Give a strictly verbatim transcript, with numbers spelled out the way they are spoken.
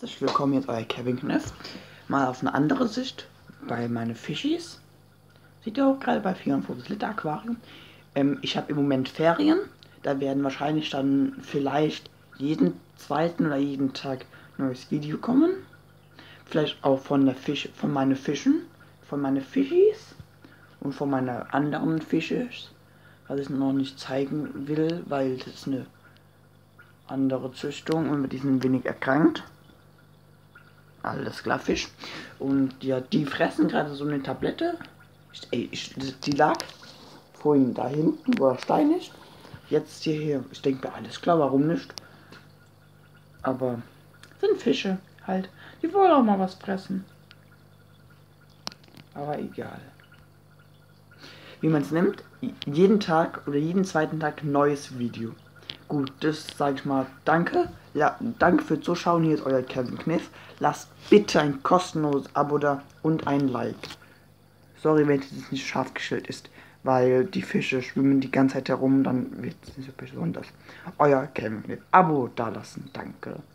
Herzlich willkommen, jetzt euer Kevin Kniff. Mal auf eine andere Sicht bei meinen Fischis. Seht ihr auch gerade bei vierundfünfzig Liter Aquarium. Ähm, ich habe im Moment Ferien. Da werden wahrscheinlich dann vielleicht jeden zweiten oder jeden Tag ein neues Video kommen. Vielleicht auch von der Fisch, von meinen Fischen, von meinen Fischis und von meinen anderen Fischis, was ich noch nicht zeigen will, weil das ist eine andere Züchtung und die sind wenig erkrankt. Alles klar, Fisch. Und ja, die fressen gerade so eine Tablette. Ich, ey, ich, die lag vorhin da hinten, wo der Stein ist. Jetzt hierher. Ich denke mir, alles klar, warum nicht? Aber sind Fische halt. Die wollen auch mal was fressen. Aber egal. Wie man es nimmt, jeden Tag oder jeden zweiten Tag ein neues Video. Gut, das sage ich mal. Danke. Ja, danke fürs Zuschauen. Hier ist euer Kevin Kniff. Lasst bitte ein kostenloses Abo da und ein Like. Sorry, wenn es nicht scharf gestellt ist, weil die Fische schwimmen die ganze Zeit herum, dann wird es nicht so besonders. Euer Kevin Kniff. Abo da lassen. Danke.